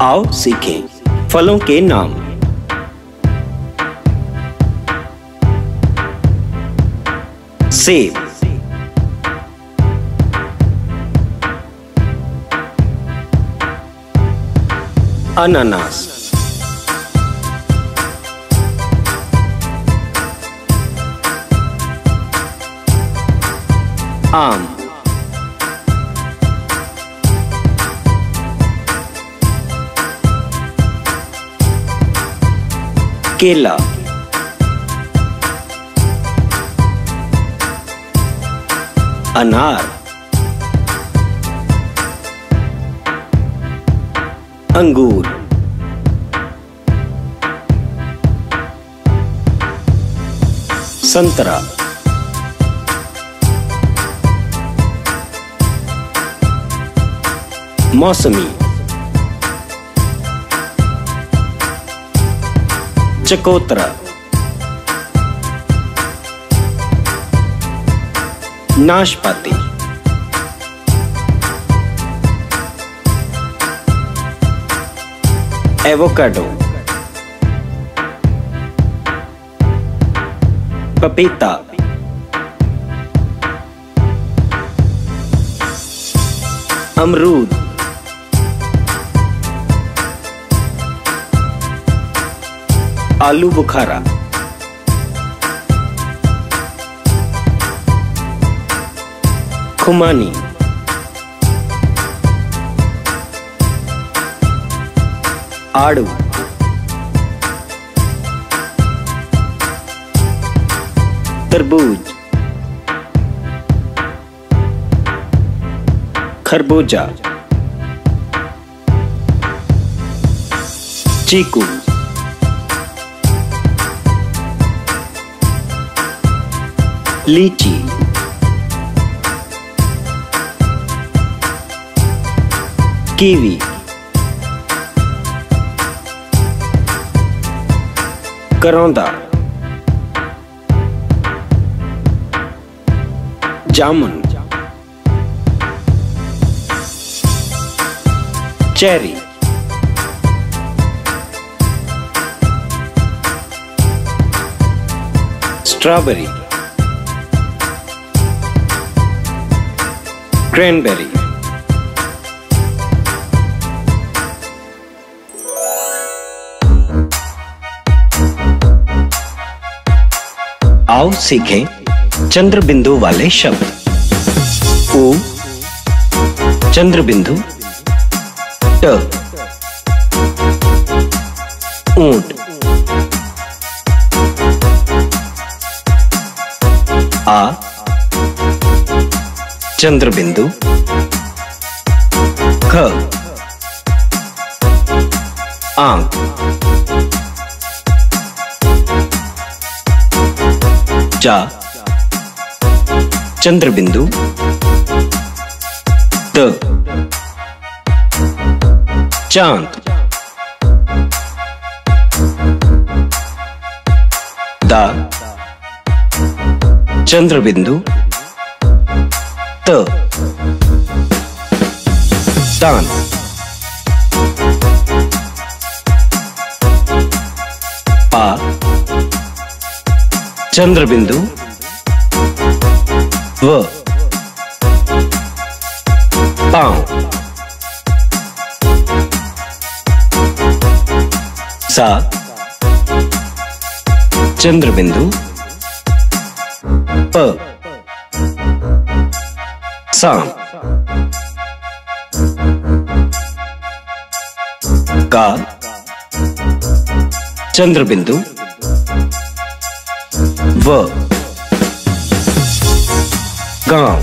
आओ सीखें फलों के नाम। सेब, अनानास, आम, केला, अनार, अंगूर, संतरा, मौसमी, चकोतरा, नाशपाती, एवोकाडो, पपीता, अमरूद, आलू बुखारा, खुमानी, आड़ू, तरबूज, खरबूजा, चीकू, लीची, कीवी, करौंदा, जामुन, चेरी, स्ट्रॉबेरी, क्रैनबेरी। आओ सीखें चंद्र बिंदु वाले शब्द। ऊ, चंद्र बिंदु। ट, ऊंट। आ, चंद्र बिंदु। ख, आंख। जा, चंद्र बिंदु। द, चांद। दा, चंद्र बिंदु। त, दान। पा, चंद्र बिंदु। व, पांव। सा, चंद्र बिंदु। प, सांप। का, चंद्र बिंदु। व, गांव।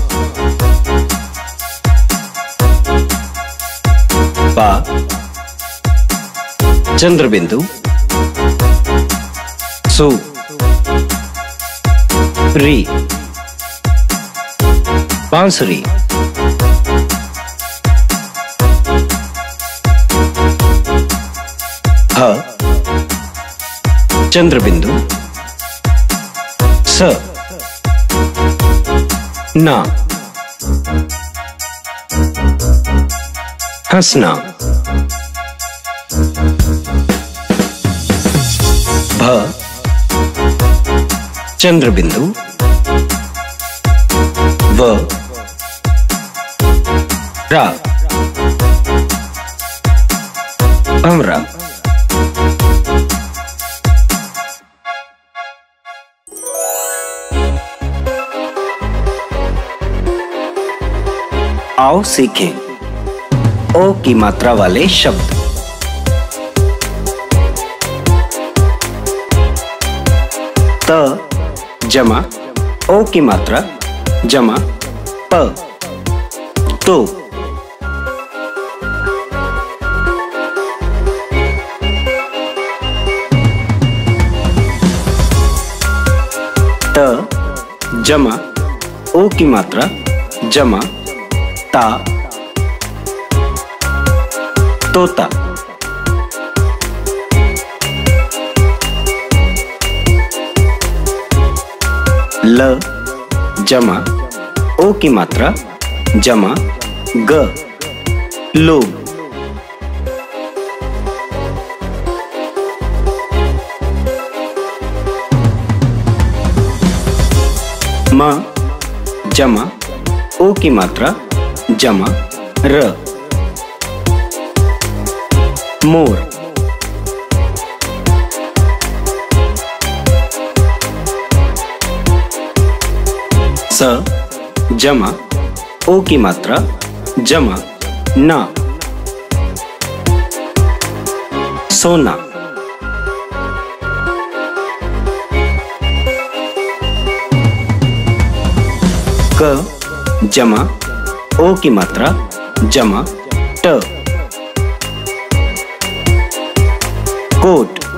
पा, चंद्र बिंदु। सु, री, बांसुरी। ह, चंद्र बिंदु। स, ना, हंसना। चंद्रबिंदु। व रा भंवरा। आओ सीखें ओ की मात्रा वाले शब्द। त जमा ओ की मात्रा जमा प तो। त जमा ओ की मात्रा जमा ता तोता। ल जमा ओ की मात्रा जमा ग लोग। म जमा ओ की मात्रा जमा र मोर। स जमा ओ की मात्रा जमा ना सोना। क जमा ओ की मात्रा जमा ट कोट।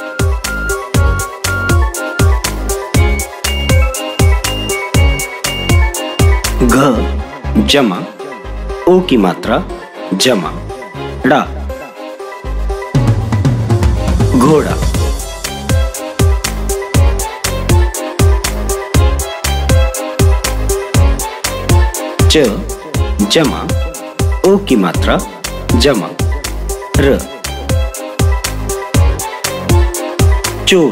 घ जमा ओ की मात्रा जमा ड़ा घोड़ा। च जमा ओ की मात्रा जमा र चोर।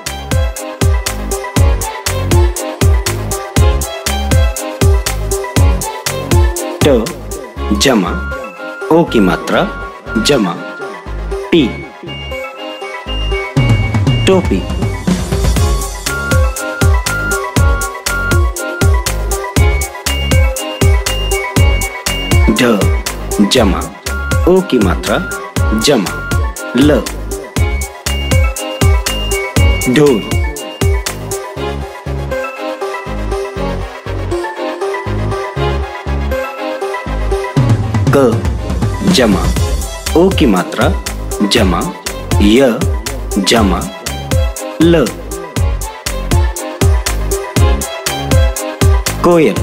ट जमा ओ की मात्रा जमा पी टोपी। ढ जमा ओ की मात्रा जमा ल ढोल। क जमा ओ की मात्रा जमा य जमा ल कोयल।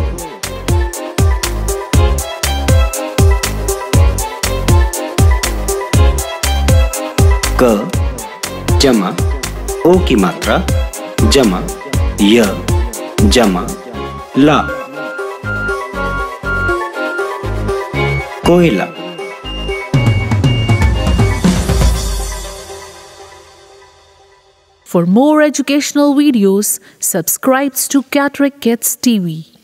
क जमा ओ की मात्रा जमा य जमा ला कोयला। For more educational videos, subscribe to Cataract Kids TV.